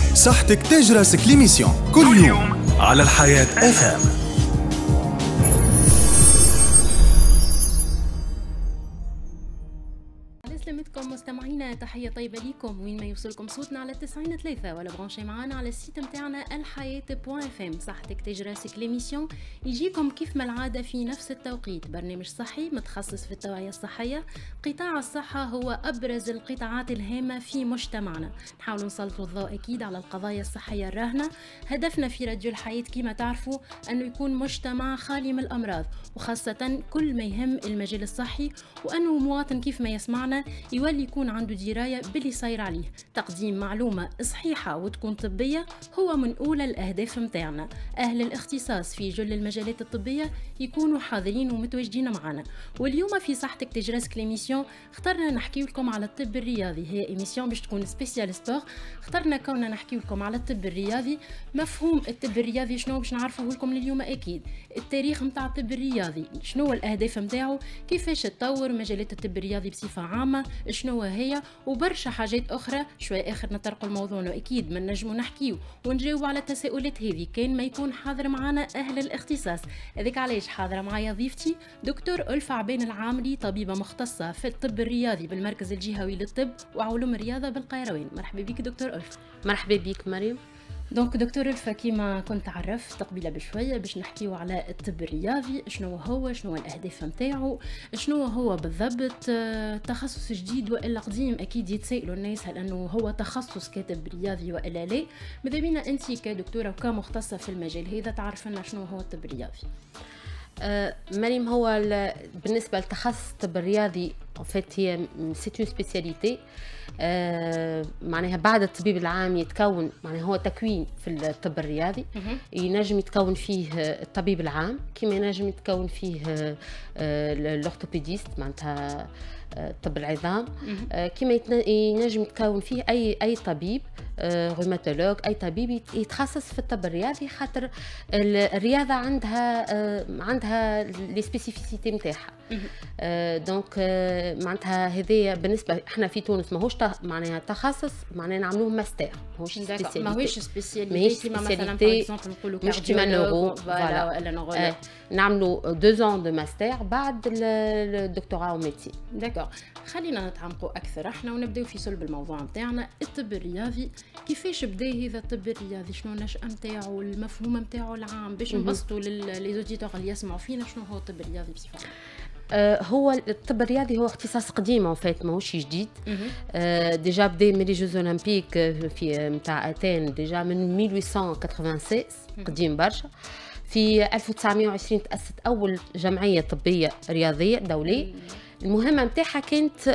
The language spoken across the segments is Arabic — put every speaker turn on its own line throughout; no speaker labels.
صحتك تاج راسك ليميسيون كل يوم على الحياة FM.
سلامتكم مستمعينا، تحية طيبة ليكم وين ما يوصلكم صوتنا على 93 ولا برانشي معانا على السيت متاعنا الحياة.fm. صحتك تاج راسك ليميسيون يجيكم كيف ما العادة في نفس التوقيت، برنامج صحي متخصص في التوعية الصحية. قطاع الصحة هو أبرز القطاعات الهامة في مجتمعنا، نحاول نسلط الضوء أكيد على القضايا الصحية الراهنة. هدفنا في راديو الحياة كما تعرفوا أنه يكون مجتمع خالي من الأمراض، وخاصة كل ما يهم المجال الصحي، وأنه مواطن كيف ما يسمعنا يولي يكون عنده دراية باللي صاير عليه. تقديم معلومة صحيحة وتكون طبية هو من أولى الأهداف متاعنا. أهل الاختصاص في جل المجالات الطبية يكونوا حاضرين ومتواجدين معنا. واليوم في صحتك تاج راسك ليميسيون اخترنا نحكي لكم على الطب الرياضي. هي ايميسيون باش تكون سبيسيال سبور، اخترنا كوننا نحكي لكم على الطب الرياضي. مفهوم الطب الرياضي شنو باش نعرفوه لكم اليوم؟ أكيد التاريخ متاع الطب الرياضي، شنو الأهداف متاعه، كيفاش تطور مجالات الطب الرياضي بصفة عامة، شنو هي، وبرشا حاجات اخرى. شوي اخر نطرقوا الموضوع انه اكيد ما نجموا نحكيو ونجاوب على التساؤلات هذه كان ما يكون حاضر معنا اهل الاختصاص. هذيك علاش حاضره معايا ضيفتي دكتور ألفة عبان العامري، طبيبه مختصه في الطب الرياضي بالمركز الجهوي للطب وعلوم الرياضه بالقيروان. مرحبا بك دكتور ألفة.
مرحبا بك مريم.
دونك دكتور ألفة كيما كنت عرفت قبيله بشويه باش نحكيو على الطب الرياضي، شنو هو، شنو الاهداف نتاعو، شنو هو بالضبط. تخصص جديد والا قديم؟ اكيد يتسائلوا الناس هل انه هو تخصص كاتب رياضي والا لا. ماذا بينا انت كدكتوره وكمختصه في المجال هذا تعرف لنا شنو هو الطب الرياضي؟
مريم، هو بالنسبه لتخصص الطب الرياضي هي سيت اون سبيسياليتي. معناها بعد الطبيب العام يتكون، معناها هو تكوين في الطب الرياضي. ينجم يتكون فيه الطبيب العام، كما ينجم يتكون فيه الاورثوبيديست معناتها طب العظام، كما ينجم يتكون فيه اي طبيب روماتولوج، اي طبيب يتخصص في الطب الرياضي، خاطر الرياضه عندها لي سبيسيفيسيتي نتاعها. دونك معناتها هذه بالنسبه احنا في تونس ماهوش معناها تخصص، معناها نعملوه ماستر،
ماهوش سبيسياليتي كيما مثلا نقولوا
مش كيما نورو
ولا نورو.
نعملوا 2 ans دو ماستر بعد الدكتوراه وميديسين.
داكور، خلينا نتعمقوا اكثر احنا ونبداو في صلب الموضوع نتاعنا. الطب الرياضي كيفاش بدا هذا الطب الرياضي؟ شنو النشأة نتاعو، المفهوم نتاعو العام، باش نبسطوا للزوديتور اللي يسمعوا فينا شنو هو الطب الرياضي بصفه عامه.
هو الطب الرياضي هو اختصاص قديم فات، ماهوش جديد. ديجا بدا من لي جوز اولمبيك في نتاع اتين ديجا من 1886، قديم برشا. في 1920 تأسست أول جمعية طبية رياضية دولية. المهمة متاعها كانت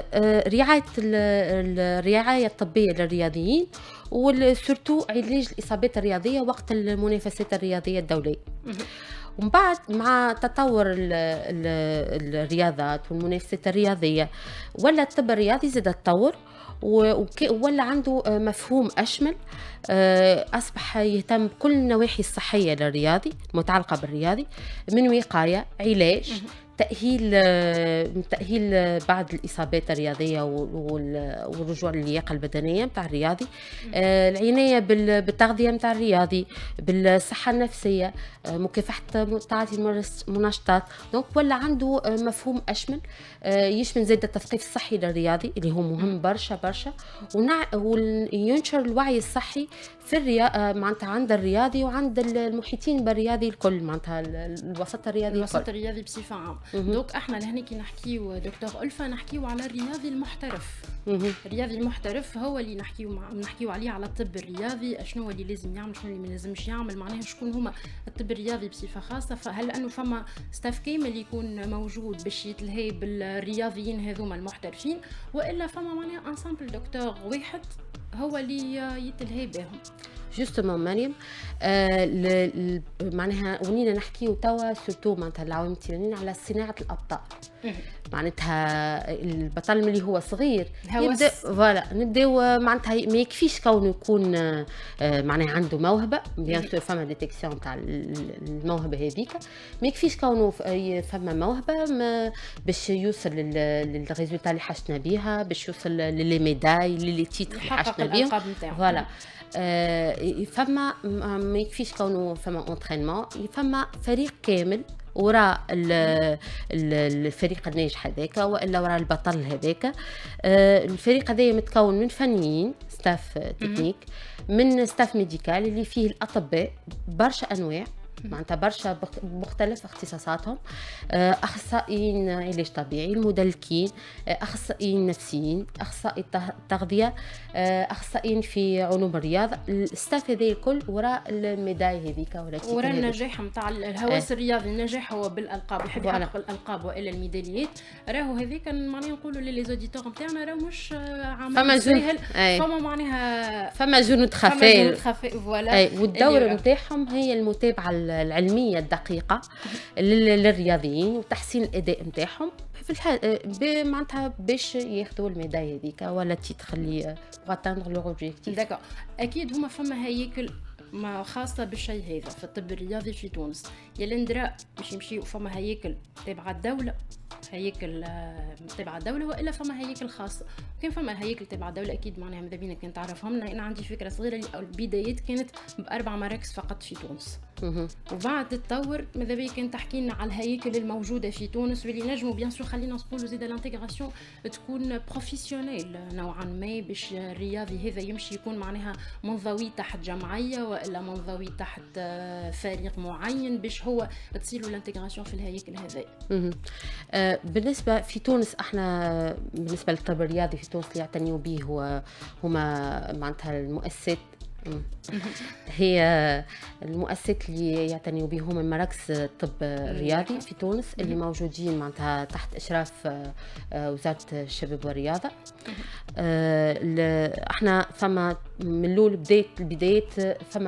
الرعاية الطبية للرياضيين، وسورتو علاج الإصابات الرياضية وقت المنافسات الرياضية الدولية. ومن بعد مع تطور الرياضات والمنافسات الرياضية ولا الطب الرياضي زاد تطور ولا عنده مفهوم أشمل. أصبح يهتم بكل النواحي الصحية للرياضي المتعلقة بالرياضي، من وقاية، علاج، تأهيل بعض الإصابات الرياضية والرجوع للياقة البدنية متاع الرياضي، العناية بالتغذية متاع الرياضي، بالصحة النفسية، مكافحة تعاطي المنشطات. دونك ولا عنده مفهوم أشمل يشمل زاد التثقيف الصحي للرياضي اللي هو مهم برشا برشا، وينشر الوعي الصحي في معناتها عند الرياضي وعند المحيطين بالرياضي الكل، معناتها الوسط الرياضي
بصفة عامة. دوك احنا لهنا كي نحكيو دكتور ألفة نحكيو على الرياضي المحترف. الرياضي المحترف هو اللي نحكيو عليه على الطب الرياضي، شنو اللي لازم يعمل، شنو اللي ما لازمش يعمل، معناها شكون هما الطب الرياضي بصفة خاصة. فهل انه فما ستاف كامل يكون موجود باش يتلهي بالرياضيين هذوما المحترفين، والا فما معناها انسامبل دكتور واحد هو اللي يتلهي بهم؟
جوستومون مريم، معناها ونينا نحكيو توا سورتو معناتها العوام التيرانيين على صناعة الأبطال. معناتها البطل اللي هو صغير نبداو معناتها ما يكفيش كونه يكون معناها عنده موهبه، بيان سور فما ديتيكسيون تاع الموهبه هذيك، ما يكفيش كونه فما موهبه باش يوصل للريزولتا اللي حشنا بها، باش يوصل للي ميداي للي تيتر اللي حشنا بهم. فوالا فما ما يكفيش كونه فما اونترينمون، فما فريق كامل وراء الفريق الناجح هذاك والا وراء البطل هذاك. الفريق هذا متكون من فنيين ستاف تكنيك، من ستاف ميديكال اللي فيه الاطباء برشا انواع، معناتها برشا مختلف اختصاصاتهم، اخصائيين علاج طبيعي، المدلكين، اخصائيين نفسيين، اخصائي تغذيه، اخصائيين في علوم الرياضه. الستاف هذا الكل وراء الميداي هذيك ولا
وراء النجاح نتاع الهوس الرياضي. النجاح هو بالالقاب، يحب يحقق الالقاب والا الميداليات. راهو هذيك معناها نقولوا لي زوديتور نتاعنا راهو مش عمل سهل، فما معناها
فما جنود خفاء
فوالا.
والدور نتاعهم هي المتابعه العلميه الدقيقه للرياضيين وتحسين الاداء نتاعهم في معناتها باش ياخذوا الميداي هذيك ولا تخلي غاتاندغ لو اوبجيكتيف.
داكا اكيد هما فما هياكل ما خاصه بالشيء هذا في الطب الرياضي في تونس. يا الاندراء باش يمشيو فما هياكل تابعه الدوله، هياكل تبع الدوله، والا فما هياكل خاصه. كان فما هياكل تبع الدوله اكيد معناها ماذا بينا كان تعرفهم. انا عندي فكره صغيره اللي البدايات كانت ب4 مراكز فقط في تونس، وبعد تطور ماذا بيا كان تحكي لنا على الهياكل الموجوده في تونس واللي نجموا بيان سور خلينا نقولوا زيد الانتيغراسيون تكون بروفيسيونيل نوعا ما، باش الرياضي هذا يمشي يكون معناها منضوي تحت جمعيه والا منضوي تحت فريق معين باش هو تصير له الانتيغراسيون في الهياكل هذا.
بالنسبه في تونس احنا بالنسبه للطب الرياضي في تونس اللي يعتنيوا به هما معناتها المؤسسات، هي المؤسسات اللي يعتنيوا به هما مراكز الطب الرياضي في تونس اللي موجودين معناتها تحت اشراف وزاره الشباب والرياضه. احنا فما من الاول البدايات فما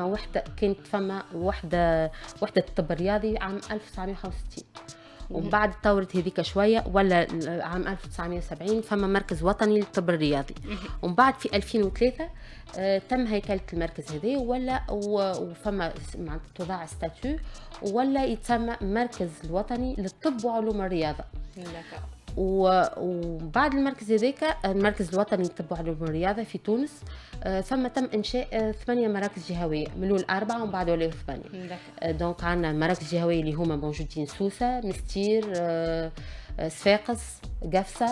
وحده الطب الرياضي عام 1965، ومن بعد تطورت هذيك شويه ولا عام 1970 فما مركز وطني للطب الرياضي، ومن بعد في 2003 تم هيكله المركز هذا وفما معناتها توضع ستاتيو ولا يتسمى مركز الوطني للطب وعلوم الرياضه. وبعد المركز هذاك المركز الوطني للطب وعلوم الرياضه في تونس ثم تم انشاء 8 مراكز جهويه، من الاول 4 ومن بعد ولاو 8. دونك عندنا مراكز جهويه اللي هما موجودين سوسه، مستير، صفاقس، قفصه،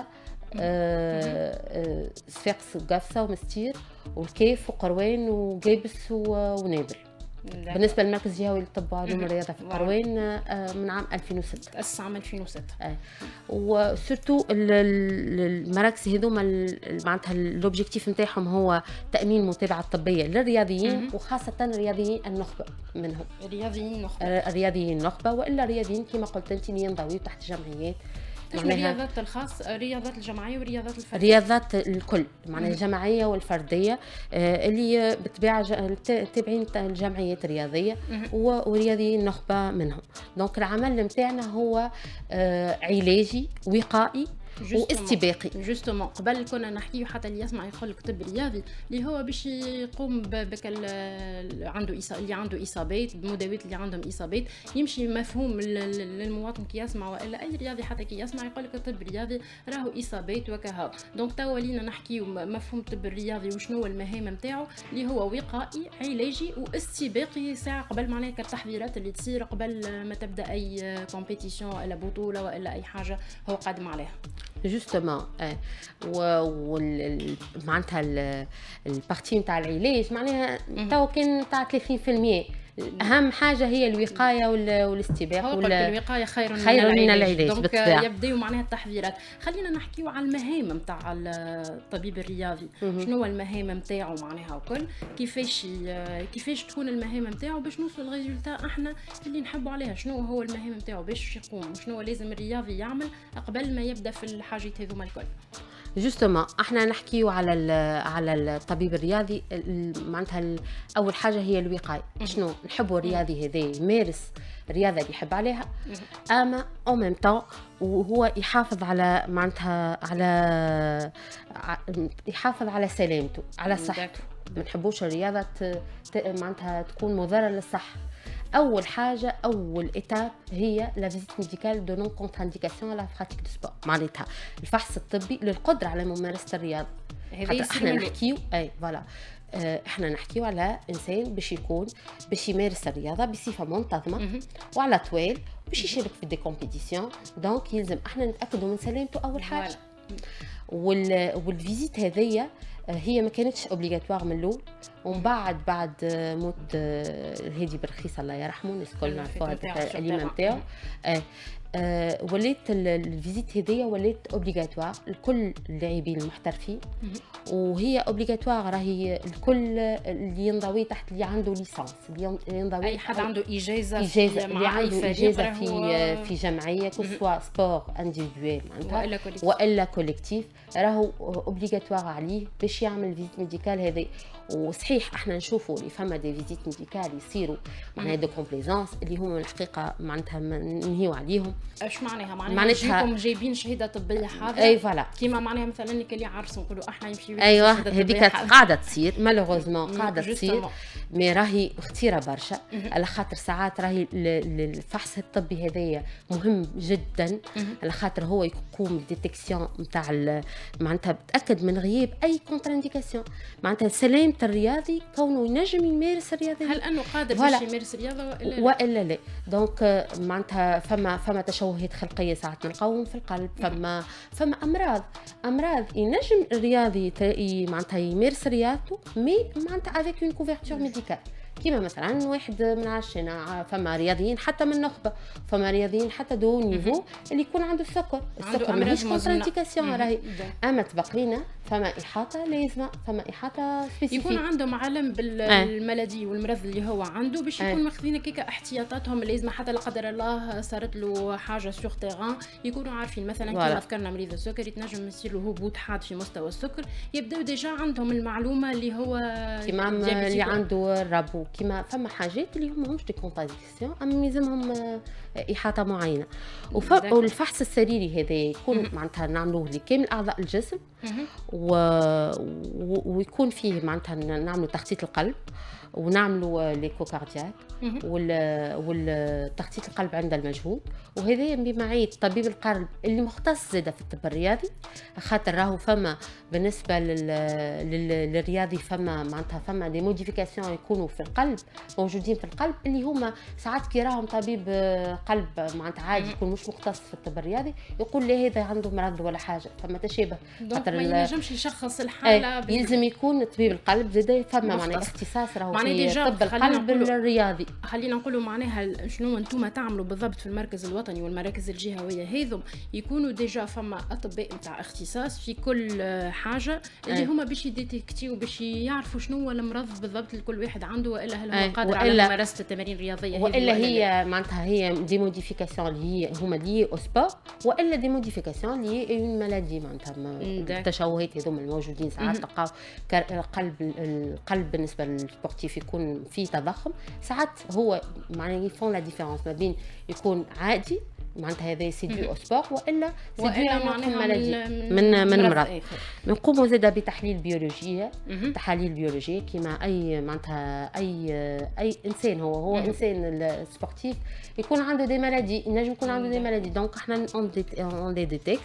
صفاقس وقفصه ومستير والكيف وقروان وقابس ونابل. بالنسبه للمركز الجهوي للطب وعلوم الرياضه في قروان من عام 2006،
تأسس عام 2006.
وسورتو المراكز هذوما معناتها الاوبجيكتيف نتاعهم هو تامين المتابعه الطبيه للرياضيين وخاصه الرياضيين النخبه منهم. الرياضيين النخبه والا الرياضيين كما قلت انت اللي ينضويوا تحت جمعيات.
الرياضات الخاص، الرياضات الجماعيه والرياضات الفرديه.
الرياضات الكل معناها الجماعيه والفرديه اللي بالطبيعه تابعين الجمعيات الرياضيه ورياضيين النخبه منهم. دونك العمل نتاعنا هو علاجي وقائي واستباقي.
جوستومون قبل كنا نحكيو حتى اللي يسمع يقول لك طب رياضي اللي هو باش يقوم بك اللي عنده اصابات بمداوات اللي عندهم اصابات، يمشي مفهوم للمواطن كي يسمع والا اي رياضي حتى كي يسمع يقول لك الطب الرياضي راهو اصابات وكهو. دونك توا لينا نحكيو مفهوم الطب الرياضي وشنو المهام نتاعو اللي هو وقائي علاجي واستباقي ساعه قبل معناها كالتحضيرات اللي تصير قبل ما تبدا اي كومبيتيسيون ولا بطوله والا اي حاجه هو قادم عليها.
جوستومون معناتها البارتي نتاع العلاج معناها تو كان تاع 30%. اهم حاجه هي الوقايه والاستباق
الوقايه خير
من العلاج بالطبع.
يبداو معناها التحذيرات. خلينا نحكيو على المهام نتاع الطبيب الرياضي. شنو هو المهام نتاعو معناها وكل كيفاش تكون المهام نتاعو باش نوصل للريزولتا احنا اللي نحبوا عليها. شنو هو المهام نتاعو باش يقوم، شنو لازم الرياضي يعمل قبل ما يبدا في الحاجات هذوما الكل.
جوستومون احنا نحكيو على الطبيب الرياضي معناتها اول حاجه هي الوقايه. شنو نحبوا الرياضي هذا يمارس الرياضه اللي يحب عليها، اما او ميم طون وهو يحافظ على معناتها يحافظ على سلامته على صحته. ما نحبوش الرياضه معناتها تكون مضره للصحه. اول حاجه اول ايتاب هي لا فيزيت ميديكال دو نون كونترانديكاسيون على براتيك دو سبور، معناتها الفحص الطبي للقدره على ممارسه الرياضه.
هذا
احنا نحكيو اي فوالا احنا نحكيو على انسان باش يمارس الرياضه بصفه منتظمه وعلى طوال باش يشارك في دي كومبيتيسيون. دونك يلزم احنا نتاكدوا من سلامته اول حاجه. والفيزيت هذيا هي ما كانتش اوبليغاتوار من الاول، ومن بعد موت الهادي برخيص الله يرحمه الناس الكل نعرفوها الاليمه نتاعو. ولات الفيزيت هذيا ولات اوبليغاتوار لكل اللاعبين المحترفين، وهي اوبليغاتوار راهي الكل اللي ينضوي تحت اللي عنده ليسانس، اللي ينضوي
اي حد عنده اجازه
اللي عنده اجازه في جمعيه كسوا سبور انديفيدويل معناتها والا كوليكتيف، راهو اوبليغاتوار عليه باش يعمل فيزيت ميديكال هذا. وصحيح احنا نشوفوا اللي فما دي فيزيت ميديكال يصيروا معناها دو كومبليزونس اللي هما الحقيقه معناتها نهيو عليهم.
اش معناها يجيكم جايبين شهاده طبيه حاضره؟
اي فوالا،
كيما معناها مثلا اللي عرسوا نقولوا احنا يمشيو
ايوه هذيك قاعده تصير مالوغوزمون قاعده تصير، مي راهي خطيره برشا على خاطر ساعات راهي الفحص الطبي هذايا مهم جدا على خاطر هو يقوم بديتيكسيون نتاع معناتها بتاكد من غياب اي كونترانديكاسيون معناتها سلامه الرياضي كونه ينجم يمارس الرياضه.
هل انه قادر باش يمارس الرياضه والا
لا؟ دونك معناتها فما تشوهات خلقيه ساعات نلقاوهم في القلب، فما امراض ينجم الرياضي معناتها يمارس رياضته مي معناتها افيك اون كوفرتور ميديكال. كيما مثلا واحد من عشنا فما رياضيين حتى من النخبه، فما رياضيين حتى دو نيفو اللي يكون عنده السكر ماهيش كونترانديكاسيون راهي. اما تبقى لينا فما احاطه لازمه، فما احاطه سبيسيفيك
يكون عندهم علم بالملدي والمرض اللي هو عنده باش يكون ماخذين كيكا احتياطاتهم اللازمه حتى لا قدر الله صارت له حاجه سور تيران يكونوا عارفين. مثلا كما ذكرنا مريض السكر يتنجم يصير له هبوط حاد في مستوى السكر، يبداو ديجا عندهم المعلومه اللي هو
كيما اللي عنده الربو كيما فما حاجات اللي هم مش دي كونترانديكسيون اما يلزمهم احاطه معينه. والفحص السريري هذا يكون معناتها نعملوه لكامل اعضاء الجسم ويكون فيه معناتها نعملوا تخطيط القلب ونعملوا ليكوكاردياك والتخطيط القلب عند المجهود، وهذا بمعيه طبيب القلب اللي مختص زاده في الطب الرياضي خاطر راهو فما بالنسبه للرياضي فما معناتها فما دي موديفيكاسيون يكونوا في القلب موجودين في القلب اللي هما ساعات كي راهم طبيب قلب معناتها عادي يكون مش مختص في الطب الرياضي يقول له هذا عنده مرض ولا حاجه، فما تشابه
خاطر ما ينجمش يشخص الحاله
يلزم يكون طبيب القلب زاده فما معناها اختصاص راهو في طب القلب الرياضي.
خلينا نقولوا معناها شنو انتم تعملوا بالضبط في المركز الوطني والمراكز الجهويه هذم يكونوا ديجا فما اطباء نتاع اختصاص في كل حاجه اللي هما باش يديتكتيو باش يعرفوا شنو هو المرض بالضبط لكل واحد عنده، والا هل هو قادر على ممارسه التمارين الرياضيه
والا هي معناتها هي دي موديفيكاسيون اللي هما لي او سبور والا دي موديفيكاسيون لي اون مالادي معناتها التشوهات هذوما الموجودين ساعات تلقاو القلب بالنسبه للسبورتيف يكون فيه تضخم، ساعات هو معناها يفون لا ديفيرونس ما بين يكون عادي معناتها هذا سي دو او سبور والا معناتها مالادي من مرض. نقوموا زاده بتحليل بيولوجيه تحاليل بيولوجيه كما اي معناتها اي انسان هو انسان السبورتيف يكون عنده دي مالادي ينجم يكون عنده دي مالادي دونك احنا اون دي ديتيكت.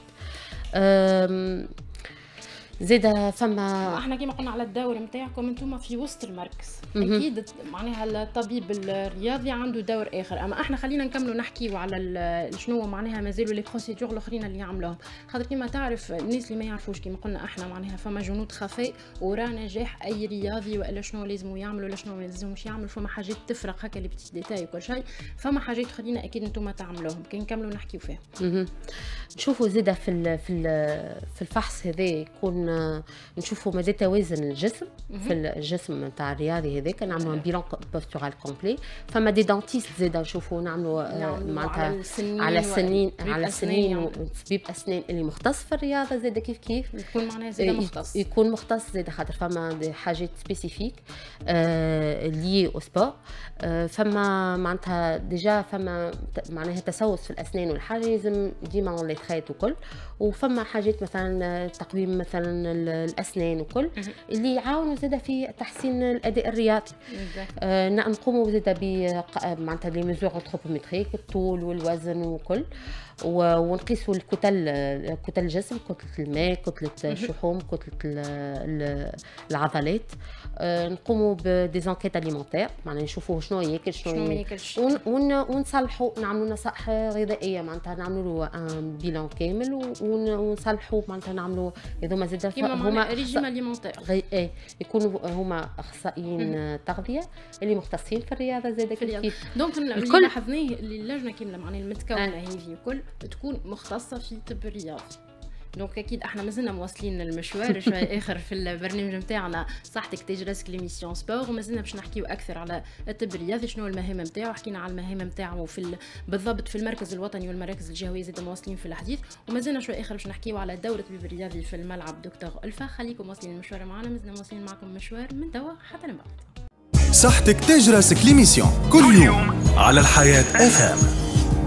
زيدا فما
احنا كيما قلنا على الدور نتاعكم انتم في وسط المركز اكيد معناها الطبيب الرياضي عنده دور اخر، اما احنا خلينا نكملوا نحكيوا على شنو معناها مازالوا لي بروسيدور الاخرين اللي يعملوهم، خاطر كيما تعرف الناس اللي ما يعرفوش كيما قلنا احنا معناها فما جنود خفاء ورا نجاح اي رياضي والا شنو لازم يعملوا ولا شنو ما لازمش يعملوا، فما حاجات تفرق هكا لي بتي ديتاي وكل شيء، فما حاجات خلينا اكيد انتم تعملوهم كي نكملوا نحكيوا فيها.
نشوفوا زيدا في الفحص هذا يكون نشوفوا مدى توازن الجسم في الجسم نتاع الرياضي هذاك نعملوا بيلان بوستورال كومبلي، فما دي دانتيست زاده نشوفوا نعملوا معناتها على السنين وطبيب اسنان اللي مختص في الرياضه زاده كيف
يكون معناها زاده
يكون مختص زاده خاطر فما دي حاجات سبيسيفيك لي او سبور، فما معناتها ديجا فما معناها تسوس في الاسنان والحاجه لازم ديما اون لي تريت وكل، وفما حاجات مثلا تقويم مثلا الاسنان وكل اللي يعاونوا زاده في تحسين الاداء الرياضي. نقوموا زاده معناتها لي ميزور انثروبومتريك، الطول والوزن وكل، ونقيسوا كتل الجسم، كتله الماء، كتله الشحوم، كتله العضلات. نقوموا بديزانكيت اليمونتير، معناها نشوفوا شنو ياكل شنو ما ياكلش، ونصلحوا، نعملوا نصائح غذائيه، معناتها نعملوا له ان بيلان كامل ونصلحوا، معناتها نعملوا هذوما زاد
هما ريجيم اليمونتير،
يكونوا هما اخصائيين تغذيه اللي مختصين في الرياضه زاد كيف.
دونك اللي لاحظناه اللي اللجنه كامله معناها المتكونه هذه الكل تكون مختصه في الطب الرياضي. دونك اكيد احنا مازلنا مواصلين المشوار شويه اخر في البرنامج نتاعنا صحتك تاج راسك ليميسيون سبور، ومازلنا باش نحكيو اكثر على الطب الرياضي، شنو المهام نتاعو، حكينا على المهام نتاعو بالضبط في المركز الوطني والمراكز الجهويه، زاد مواصلين في الحديث، ومازلنا شويه اخر باش نحكيو على دور الطبيب الرياضي في الملعب. دكتور ألفا، خليكم مواصلين المشوار معنا، مازلنا مواصلين معكم مشوار من توا حتى لبعد.
صحتك تاج راسك ليميسيون كل يوم على الحياة FM.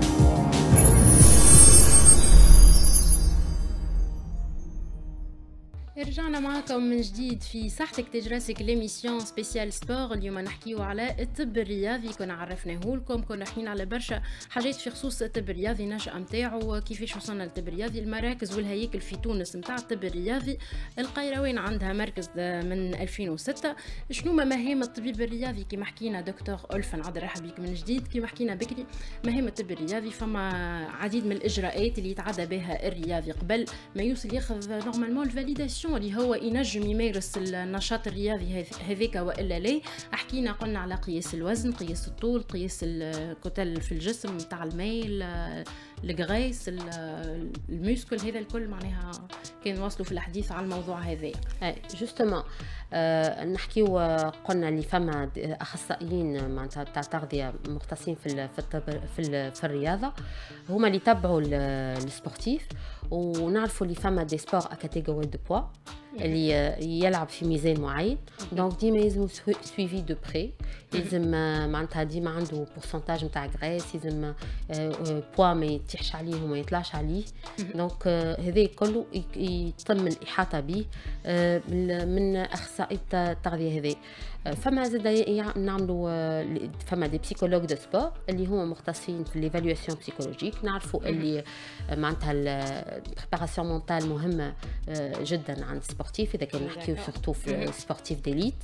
رجعنا معكم من جديد في صحتك تاج راسك ليميسيون سبيسيال سبور. اليوم نحكيو على الطب الرياضي، كنا عرفناه لكم، كنا حكينا على برشا حاجات في خصوص الطب الرياضي، النشأة نتاعو، كيفاش وصلنا للطب الرياضي، المراكز والهياكل في تونس نتاع الطب الرياضي. القيروان عندها مركز من 2006. شنو مهام الطبيب الرياضي كيما حكينا دكتور ألفا، نعاد نرحب بك من جديد. كيما حكينا بكري مهام الطب الرياضي، فما عديد من الإجراءات اللي يتعدى بها الرياضي قبل ما يوصل ياخذ نورمالمون الفاليداسيون اللي هو ينجم يمارس النشاط الرياضي هذيك والا لا. حكينا قلنا على قياس الوزن، قياس الطول، قياس الكتل في الجسم نتاع الميل، الغريس، الميسكل، هذا الكل معناها كان واصلوا في الحديث على الموضوع هذا.
جوستومون نحكيو قلنا اللي فما اخصائيين معناتها تاع تغذيه مختصين في الطب في الرياضه، هما اللي يتبعوا السبورتيف، ونعرفوا اللي فما دي سبور ا كاتيجوري دو بوا اللي يلعب في ميزان معين. دونك ديما لازم سويفي دو بري، لازم معناتها ديما عنده بورسنتاج نتاع غريس، لازم بوا ما يطيحش عليه وما يطلعش عليه. دونك هذا كله يتم الاحاطه به من اخصائي التغذيه هذا. فما زاد نعملوا فما دي بسيكولوج دو سبور اللي هما مختصين في ليفالواسيون بسيكولوجيك. نعرفوا اللي معناتها البريباراسيون مونتال مهمه جدا عند السبورتيف، اذا كان نحكيو سورتو في السبورتيف ديليت.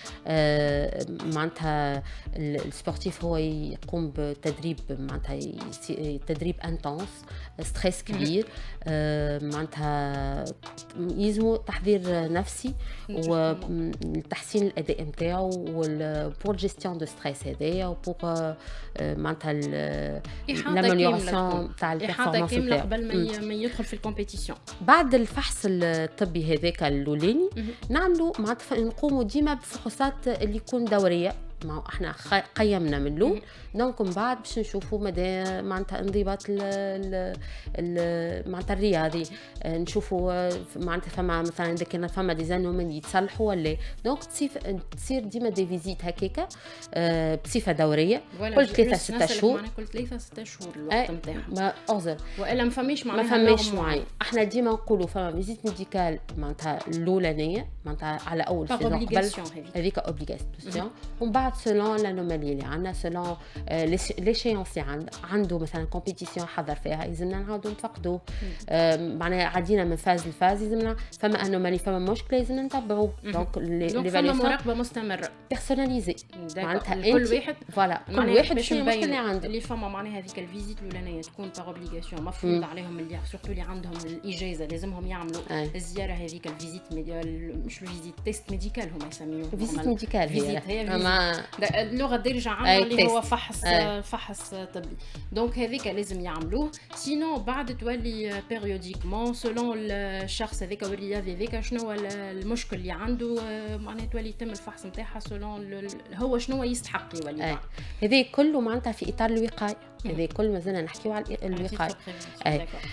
معناتها السبورتيف هو يقوم بتدريب، معناتها تدريب انتونس، ستريس كبير، معناتها يلزمو تحضير نفسي وتحسين الاداء نتاعو بور جيستيون دو ستريس هذايا، وبور معناتها لامليوراسيون تاع البيرفورمانس نتاعو
قبل ما يدخل في الكومبيتيسيون.
بعد الفحص الطبي هذاك الاولاني نعملوا معناتها نقوموا ديما بفحوصات اللي يكون دوريه. ما احنا قيمنا من الاول، دونك من بعد باش نشوفوا مدى معناتها انضباط معناتها الرياضي، نشوفوا معناتها فما مثلا اذا كان فما دي زانومين يتصلحوا ولا. دونك تصير ديما دي فيزيت هكاكا بصفه دوريه كل 3-6 شهور.
كل 3-6 شهور الوقت نتاعها
ما اغزر
والا ما فماش
معين. احنا ديما نقولوا فما فيزيت ميديكال معناتها الاولانيه، معناتها على اول سيزون قبل هذيك اوبليغاسيون، ومن بعد سولون لانومالي اللي عندنا، سولون ليشيونس اللي عنده مثلا كومبيتيسيون حضر فيها، لازمنا نعاودوا نتفقدوا. معناها عدينا من فاز لفاز، لازمنا فما انومالي فما مشكله لازمنا نتبعوه. دونك
فما مراقبه مستمره
بيرسوناليزي،
معناتها كل واحد
فوالا كل واحد شنو المشكله اللي عنده.
اللي فما معناها هذيك الفيزيت الاولانيه تكون باغ اوبليغاسيون، مفروض عليهم اللي سورتو اللي عندهم الاجازه لازمهم يعملوا الزياره هذيك الفيزيت مش الفيزيت تيست ميديكال هما يسميوه
فيزيت ميديكال.
هي اللغه الدارجه عندنا اللي هو فحص طبي. دونك هذيك لازم يعملوه، سينو بعد تولي بيريوديكمون سولون الشخص هذاك والرياضي هذاك شنو هو المشكل اللي عنده، معناتها تولي يتم الفحص نتاعها سولون هو شنو يستحق يولي.
هذا كله معناتها في اطار الوقايه، هذا كل مازلنا نحكيو على الوقايه.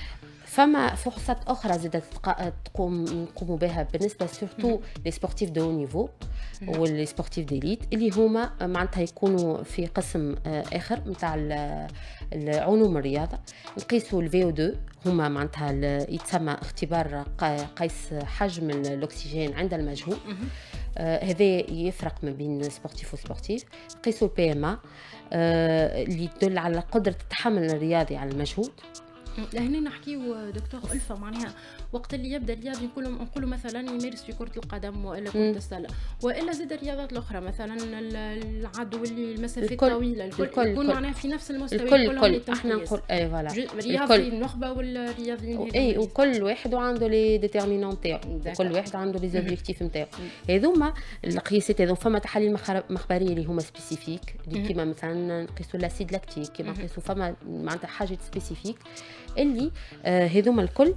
فما فرصات اخرى زادت نقوموا بها بالنسبه سورتو لي سبورتيف دو نيفو واللي سبورتيف ديليت اللي هما معناتها يكونوا في قسم اخر نتاع العلوم الرياضه. نقيسوا الفي او 2 هما معناتها يتسمى اختبار قيس حجم الاكسجين عند المجهود. هذا يفرق ما بين سبورتيف وسبورتيف. نقيسوا البي ام اللي يدل على قدره التحمل الرياضي على المجهود.
لهنا نحكيو دكتور ألفا معناها وقت اللي يبدا الرياضي نقولوا مثلا يمارس في كرة القدم والا كرة السلة والا زاد الرياضات الاخرى مثلا العدو اللي المسافات الطويله الكل يكون معناها في نفس المستوى
الكل احنا نقول اي فوالا
الرياضي النخبه والرياضيين
اي وكل واحد عنده لي ديتيرمينون تاعو وكل واحد عنده لي زوبجيكتيف نتاعو. هذوما القياسات هذو فما تحاليل مخبريه اللي هما سبيسيفيك اللي كيما مثلا نقيسوا لاسيد لاكتيك كيما نقيسوا فما معناتها حاجه سبيسيفيك اللي هذوما الكل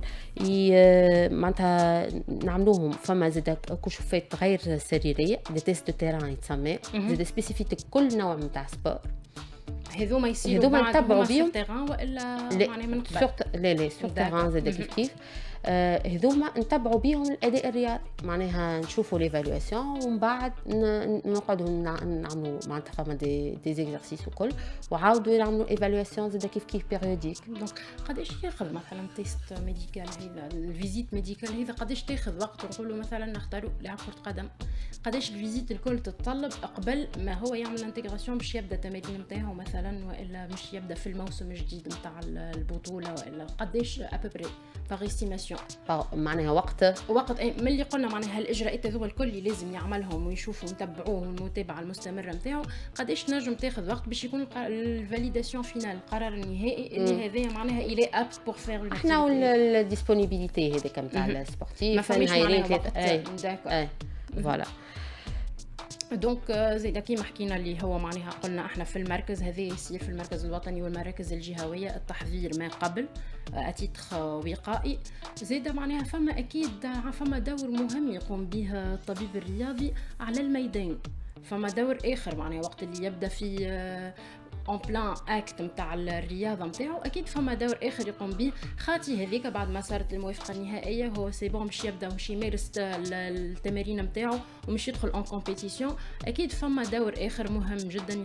معناتها نعملوهم. فما زاد كشوفات غير سريريه دي تيست دو تيران يتسمى زاد سبيسيفيك كل نوع نتاع سبور.
هذوما يصيروا
هذوما نتبعوا بهم
والا معناها من قبل
لا سور تيران زاد كيف هذوما نتبعوا بهم الاداء الرياضي معناها نشوفوا ليفالواسيون ومن بعد نقعدوا نعملوا معناتها فما دي زيكزارسيس وكل وعاودوا يعملوا ايفالواسيون زاد كيف بيريوديك.
دونك قداش ياخذ مثلا تيست ميديكال هذا الفيزيت ميديكال هذا قداش تاخذ وقت؟ نقولوا مثلا نختاروا لاعب كرة قدم قداش الفيزيت الكل تتطلب قبل ما هو يعمل انتجراسيون باش يبدا التمارين نتاعو مثلا والا باش يبدا في الموسم الجديد نتاع البطوله والا قداش ابوبري باغ استيماسيون
معناها وقت
من اللي قلنا معناها الاجراءات هذو الكل اللي لازم يعملهم ويشوفوا ونتبعوه المتابعه المستمره نتاعو قداش نجم تاخذ وقت باش يكون الفاليداسيون فينال القرار النهائي اللي هذا معناها الي اب بور فير
احنا الديسبونيبيليتي هذيك نتاع السبورتيف
نهايرين داكور
فوالا.
دونك زي كيما حكينا اللي هو معناها قلنا احنا في المركز هذا يصير في المركز الوطني والمراكز الجهويه التحضير ما قبل اتيتخ وقائي زيد معناها فما اكيد فما دور مهم يقوم به الطبيب الرياضي على الميدان. فما دور اخر معناها وقت اللي يبدا في اون بلان اكت نتاع الرياضه نتاعو اكيد فما دور اخر يقوم به خاطي هذيك بعد ما صارت الموافقه النهائيه هو سي بون باش يبدا ومش يمارس التمارين نتاعو ومش يدخل اون كومبيتيسيون. اكيد فما دور اخر مهم جدا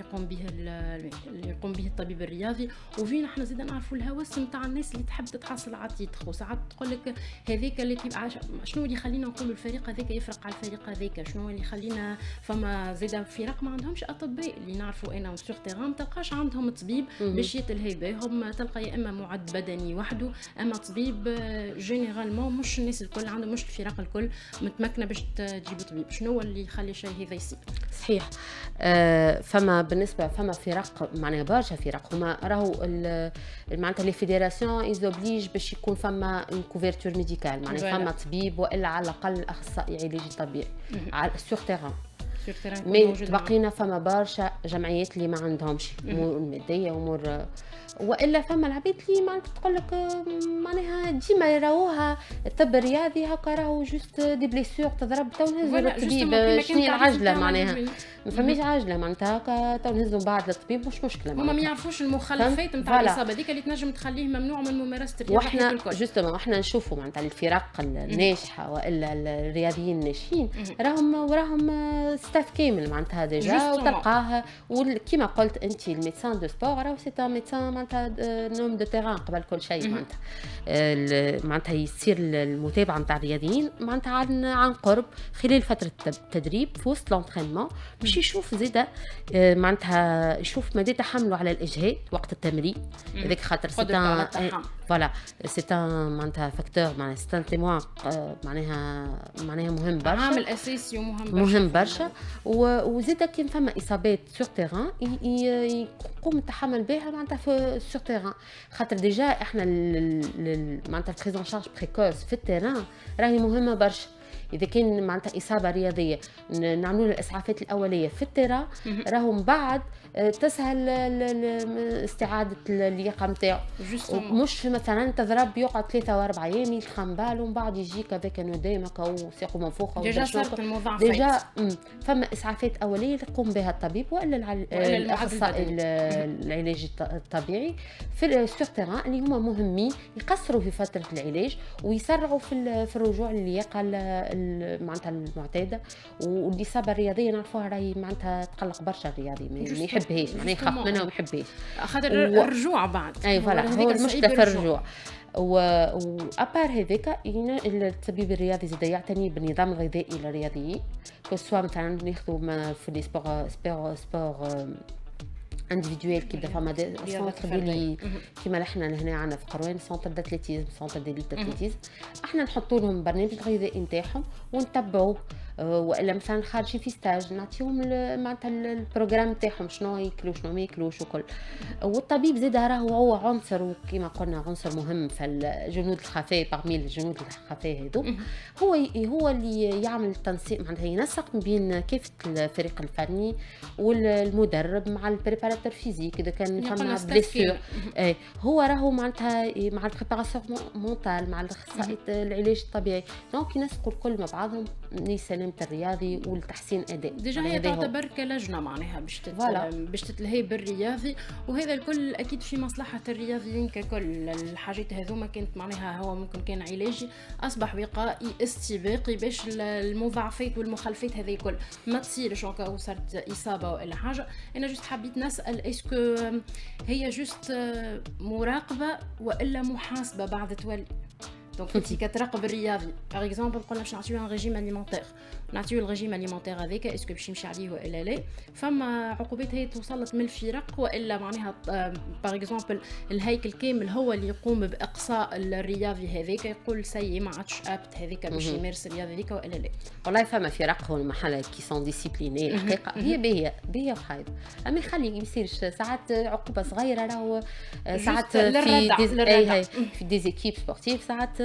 يقوم به الطبيب الرياضي. وفين احنا زيد نعرفوا الهوس نتاع الناس اللي تحب تتحصل على التيتخ وساعات تقول لك هذيك اللي شنو اللي يخلينا نقولوا الفريق هذاك يفرق على الفريق هذاك شنو اللي يخلينا فما زيد فرق ما عندهمش اطباء اللي نعرفوا انا سور تيران تلقاش عندهم طبيب باش يتلهي بهم تلقى يا اما معد بدني وحده اما طبيب جينيرالمون مش الناس الكل عندهم مش الفرق الكل متمكنه باش تجيب طبيب. شنو اللي يخلي شيء هذا يصير؟
صحيح فما بالنسبه فما فرق معناها برشا فرق هما راهو معناتها لي فيدراسيون يزوبليج باش يكون فما كوفرتور ميديكال معناها فما طبيب والا على الاقل اخصائي علاج طبيعي على سور تيران. مي بقينا فما برشا جمعيات اللي ما عندهمش امور ماديه امور والا فما العباد اللي معناتها تقول لك معناها ديما يراوها الطب الرياضي هكا راهو جوست دي بليسور تضرب تو نهزوا للطبيب شنو العجله معناها ما فماش عجله معناتها هكا تو نهزوا بعد للطبيب مش مشكله
هما ما يعرفوش المخلفات نتاع الاصابه هذيك اللي تنجم تخليه ممنوع من ممارسه الرياضه.
واحنا جوستومون احنا نشوفوا معناتها الفرق الناجحه والا الرياضيين الناجحين راهم ستاف كامل معناتها ديجا وتلقاه وكيما قلت انت الميدسان دو سبور راهو سي ان ميدسان معناتها نوم دو تيران قبل كل شيء معناتها يصير المتابعه نتاع الرياضيين معناتها عن قرب خلال فتره التدريب في وسط لونترينمون باش يشوف زيدا معناتها يشوف مدى تحمله على الاجهاد وقت التمرين هذاك خاطر سي فوالا سي معناتها فاكتور معناتها سي ان تيموان معناها مهم برشا
عامل اساسي
مهم برشا وزيدا كان فما اصابات سور تيران يقوم التحمل بها معناتها في سور تيران خاطر ديجا احنا معناتها البريزون شارج بريكوس في التيران راهي مهمه برشا. اذا كان معناتها اصابه رياضيه نعملوا الاسعافات الاوليه في التيرا، راهو من بعد تسهل استعاده اللياقه نتاعو. مش مثلا تضرب يقعد 3 و4 ايام يلخم باله ومن بعد يجيك هذاك ندامك او ساقه منفوخه
ديجا صارت المضاعفات.
ديجا فما اسعافات اوليه يقوم بها الطبيب والا الاخصائي العلاج الطبيعي في السيغتيران اللي هما مهمين يقصروا في فتره العلاج ويسرعوا في الرجوع للياقه معناتها المعتاده. والاصابه الرياضيه نعرفوها راهي معناتها تقلق برشا الرياضي، ما يحبهاش، معناها يخاف منها وما يحبهاش
خاطر الرجوع بعد.
اي فوالا هو المشكله في الرجوع. وابار هذاك الطبيب الرياضي زاد يعتني بالنظام الغذائي للرياضيين، سواء مثلا ناخذوا في لي سبور انديفيدويل كي فما سونتر اللي كيما احنا هنا عندنا في قروان سونتر داتليتيزم، سونتر دي لاتليتيزم، احنا نحطوا لهم برنامج الغذائي نتاعهم ونتبعوه. والا مثلا خارجين في ستاج نعطيهم معناتها البروغرام نتاعهم شنو ياكلوا شنو ما ياكلوش وكل. والطبيب زاد راهو هو عنصر وكما قلنا عنصر مهم في الجنود الخفاء، باغمي الجنود الخفاء هذو هو اللي يعمل التنسيق، معناتها ينسق بين كافه الفريق الفني والمدرب مع البريباراتور فيزيك اذا كان فما بليسيور. هو راهو معناتها مع البريباراسيون مونتال مع الاخصائي العلاج الطبيعي، دونك ينسقوا الكل مع بعضهم لسلامة الرياضي والتحسين اداء.
ديجا هي تعتبر كلجنه معناها باش تتلهي بالرياضي، وهذا الكل اكيد في مصلحه الرياضيين ككل. الحاجات هذوما كانت معناها هو ممكن كان علاجي اصبح وقائي استباقي باش المضاعفات والمخالفات هذه الكل ما تصيرش كو صارت اصابه ولا حاجه. انا جست حبيت نسال اسكو هي جست مراقبه والا محاسبه بعد تولي؟ دونك انت كتراقب الرياضي باغ اكزومبل قلنا باش نعطيو ان ريجيم اليمونتير، نعطيو الريجيم اليمونتير هذاك اسكو باش يمشي عليه والا لا؟ فما عقوبات هي توصلت من الفرق والا معناها باغ اكزومبل الهيكل كامل هو اللي يقوم باقصاء الرياضي هذاك، يقول سي ما عادش ابت هذاك باش يمارس الرياضه هذيك والا لا؟
والله فما فرق هون محل كي سون ديسيبليني الحقيقه هي باهيه وخايبه، اما يخلي ما يصيرش ساعات عقوبه صغيره راهو ساعات في ديزيكيب سبورتيف ساعات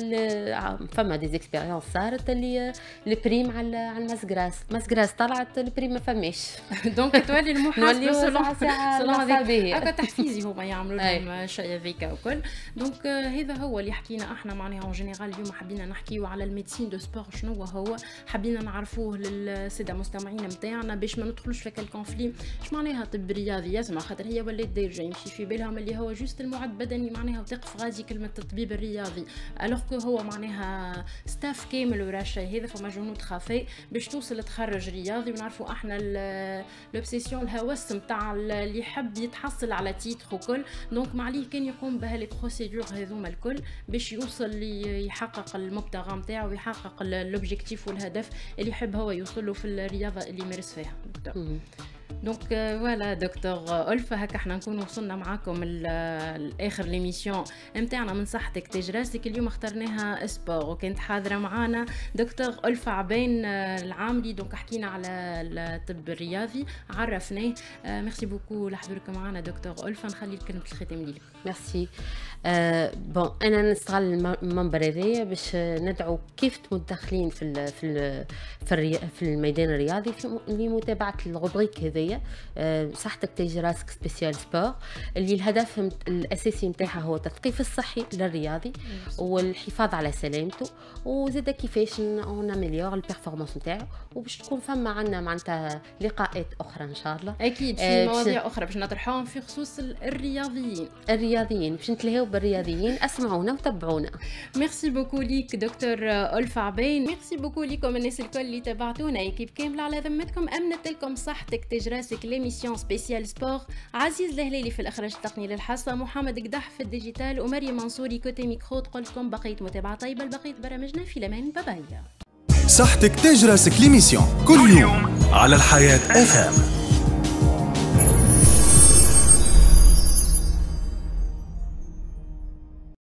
فما دي اكسبيريونس صارت اللي البريم على المسغراس طلعت البريم ما فماش
دونك تولي المحاسبه سلون هكا تحفيزي هما يعملوا لهم الشيء هذيك وكل. دونك هذا هو اللي حكينا احنا معناها اون جينيرال. اليوم حبينا نحكيو على الميديسين دو سبور شنو هو، حبينا نعرفوه للساده مستمعين نتاعنا باش ما ندخلوش في الكونفلي. اش معناها طب رياضي يسمع خاطر هي ولات دارجه يمشي في بالهم اللي هو جوست المعد بدني معناها وتقف غادي كلمه الطبيب الرياضي، الوغ هو معناها ستاف كامل ورا الشيء هذا. فما جنود خفاء باش توصل تخرج رياضي، ونعرفوا احنا لوبسيسيون الهوس نتاع اللي يحب يتحصل على تيتر وكل. دونك معليه كان يقوم بها لي بروسيدور هذوما الكل باش يوصل يحقق المبتغى نتاعو ويحقق لوبجيكتيف والهدف اللي يحب هو يوصل له في الرياضه اللي يمارس فيها. دونك فوالا دكتور ألفة، هكا احنا نكون وصلنا معاكم لاخر ليميسيون نتاعنا من صحتك تاج راسك. اليوم اخترناها سبور وكانت حاضره معانا دكتور ألفة عبين العاملي. دونك حكينا على الطب الرياضي عرفناه. ميرسي بوكو لحضورك معانا دكتور ألفة. نخلي كلمه الختام ليك.
ميرسي. بون انا نستغل المنبر هذايا باش ندعو كيف متدخلين في الميدان الرياضي لمتابعه الروبريك هذايا صحتك تاج راسك سبيسيال سبور، اللي الهدف الاساسي نتاعها هو التثقيف الصحي للرياضي والحفاظ على سلامته، وزاد كيفاش ناميليور البيرفورمانس نتاعو. وباش تكون فما عندنا معناتها لقاءات اخرى ان شاء الله
اكيد في مواضيع اخرى باش نطرحوهم في خصوص الرياضيين
باش نتلهاو بالرياضيين. اسمعونا وتابعونا.
ميرسي بوكو ليك دكتور ألفة عبين. ميرسي بوكو ليكم الناس الكل اللي تابعتونا. ايكيب كامله على ذمتكم امنت لكم صحتك تاج راسك ليميسيون سبيسيال سبور. عزيز الهلالي في الاخراج التقني للحصه، محمد قدح في الديجيتال، ومريم منصوري كوتي ميكرو. تقول لكم بقيه متابعه طيبه لبقيه برامجنا في الامان. باي.
صحتك تاج راسك ليميسيون كل يوم على الحياه FM.